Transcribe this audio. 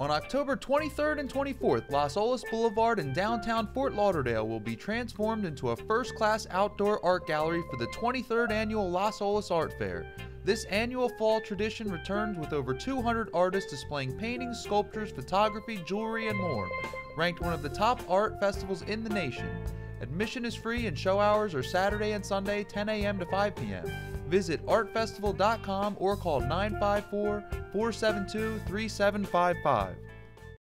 On October 23rd and 24th, Los Olas Boulevard in downtown Fort Lauderdale will be transformed into a first-class outdoor art gallery for the 23rd annual Los Olas Art Fair. This annual fall tradition returns with over 200 artists displaying paintings, sculptures, photography, jewelry, and more. Ranked one of the top art festivals in the nation. Admission is free and show hours are Saturday and Sunday 10 a.m. to 5 p.m. Visit artfestival.com or call 954-472-3755.